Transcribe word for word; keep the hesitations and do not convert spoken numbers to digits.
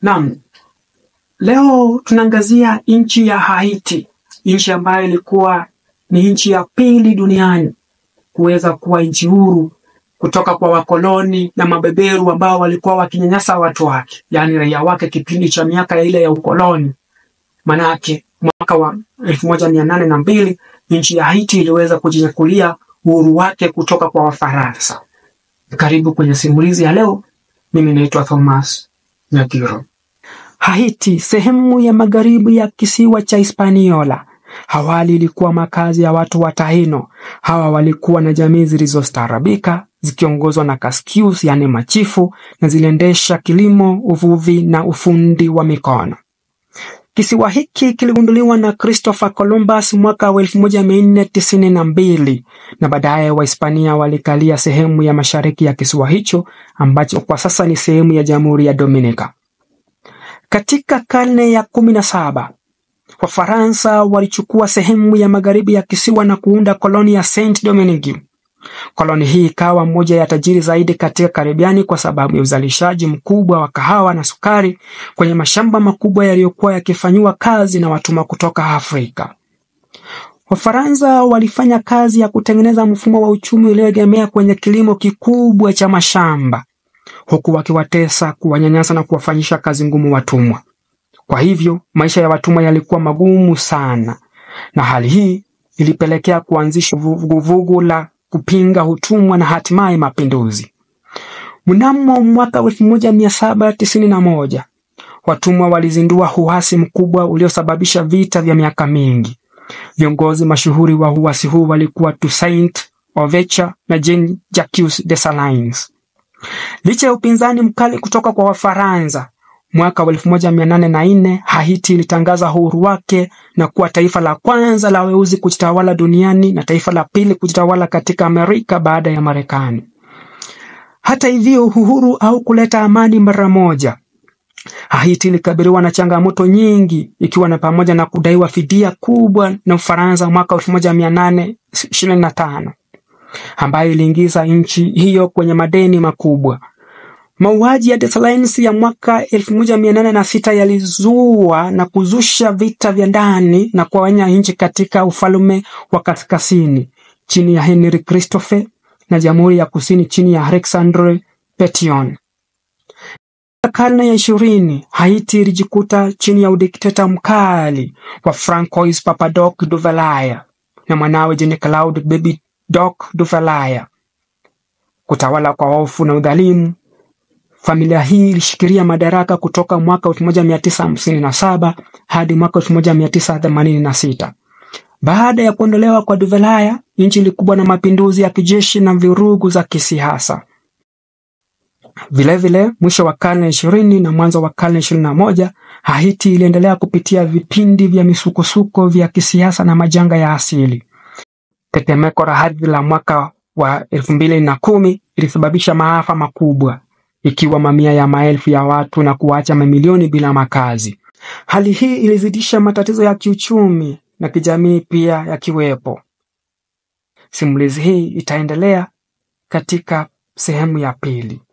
Naam, leo tunaangazia nchi ya Haiti, nchi ambayo ilikuwa ni nchi ya pili duniani kuweza kuwa nchi huru kutoka kwa wakoloni na mabeberu ambao walikuwa wakinyanyasa watu wake, yani raia wake kipindi cha miaka ile ya ukoloni. Manake mwaka wa elfu moja mia nane na mbili nchi ya Haiti iliweza kujinyakulia uhuru wake kutoka kwa Wafaransa. Karibu kwenye simulizi ya leo. Mimi naitwa Thomas Nyakiro. Haiti, sehemu ya magharibi ya kisiwa cha Hispaniola. Awali ilikuwa makazi ya watu wa Taino. Hawa walikuwa na jamii zilizostaarabika zikiongozwa na Kaskius, yani machifu, na ziliendesha kilimo, uvuvi na ufundi wa mikono. Kisiwa hiki kiligunduliwa na Christopher Columbus mwaka wa elfu moja mia nne tisini na mbili, na baadaye Wahispania walikalia sehemu ya mashariki ya kisiwa hicho ambacho kwa sasa ni sehemu ya Jamhuri ya Dominica. Katika karne ya kumi na saba, Wafaransa walichukua sehemu ya magharibi ya kisiwa na kuunda koloni ya Saint Domingue. Koloni hii ikawa moja ya tajiri zaidi katika Karibiani kwa sababu ya uzalishaji mkubwa wa kahawa na sukari kwenye mashamba makubwa yaliyokuwa yakifanywa kazi na watumwa kutoka Afrika. Wafaransa walifanya kazi ya kutengeneza mfumo wa uchumi ulioegemea kwenye kilimo kikubwa cha mashamba, huku wakiwatesa, kuwanyanyasa na kuwafanyisha kazi ngumu watumwa. Kwa hivyo, maisha ya watumwa yalikuwa magumu sana, na hali hii ilipelekea kuanzisha vuguvugu la kupinga utumwa na hatimaye mapinduzi. Mnamo mwaka elfu moja mia saba tisini na moja, watumwa walizindua uasi mkubwa uliosababisha vita vya miaka mingi. Viongozi mashuhuri wa uasi huu walikuwa Toussaint Louverture na Jean-Jacques Dessalines. Licha ya upinzani mkali kutoka kwa Wafaransa, mwaka wa elfu moja mia nane na nne Haiti ilitangaza uhuru wake na kuwa taifa la kwanza la weusi kujitawala duniani na taifa la pili kujitawala katika Amerika baada ya Marekani. Hata hivyo, uhuru au kuleta amani mara moja. Haiti ilikabiliwa na changamoto nyingi, ikiwa na pamoja na kudaiwa fidia kubwa na Ufaransa mwaka elfu moja mia nane ishirini na tano, ambayo iliingiza nchi hiyo kwenye madeni makubwa. Mauaji ya Dessalines ya mwaka elfu moja mia nane na sita yalizua na kuzusha vita vya ndani na kuwanya nchi katika ufalme wa kaskazini chini ya Henry Christophe na Jamhuri ya Kusini chini ya Alexandre Petion. Karne ya ishirini, Haiti ilijikuta chini ya udikteta mkali wa Francois Papa-Doc Duvalier na mwanawe Jean-Claude Baby Doc Duvalier. Kutawala kwa hofu na udhalimu, familia hii ilishikilia madaraka kutoka mwaka elfu moja mia tisa hamsini na saba hadi mwaka elfu moja mia tisa themanini na sita. Baada ya kuondolewa kwa Duvalier, nchi ilikumbwa na mapinduzi ya kijeshi na vurugu za kisiasa. Vile vile, mwisho wa karne ishirini na mwanzo wa karne ishirini na moja, Haiti iliendelea kupitia vipindi vya misukosuko vya kisiasa na majanga ya asili. Tetemeko la ardhi la mwaka wa elfu mbili na kumi ilisababisha maafa makubwa, ikiwa mamia ya maelfu ya watu na kuacha mamilioni bila makazi. Hali hii ilizidisha matatizo ya kiuchumi na kijamii pia yakiwepo. Simulizi hii itaendelea katika sehemu ya pili.